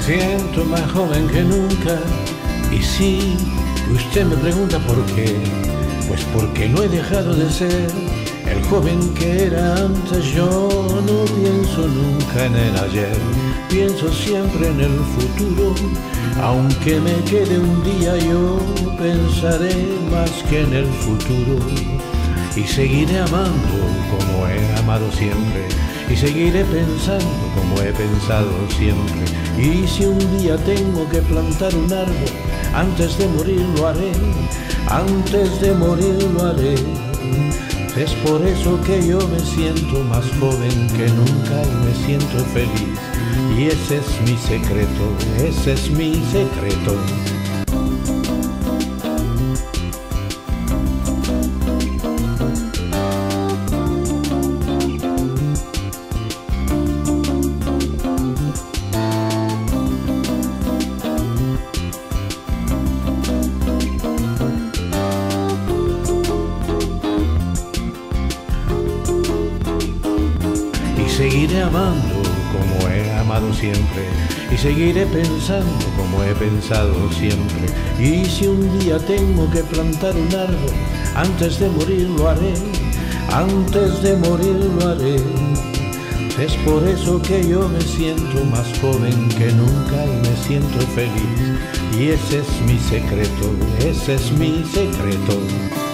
siento más joven que nunca. Y si usted me pregunta por qué, pues porque no he dejado de ser el joven que era antes. Yo no pienso nunca en el ayer, pienso siempre en el futuro. Aunque me quede un día, yo pensaré más que en el futuro. Y seguiré amando como he amado siempre, y seguiré pensando como he pensado siempre. Y si un día tengo que plantar un árbol, antes de morir lo haré, antes de morir lo haré. Es por eso que yo me siento más joven que nunca y me siento feliz. Y ese es mi secreto, ese es mi secreto. Seguiré amando como he amado siempre, y seguiré pensando como he pensado siempre. Y si un día tengo que plantar un árbol, antes de morir lo haré, antes de morir lo haré. Es por eso que yo me siento más joven que nunca y me siento feliz. Y ese es mi secreto, ese es mi secreto.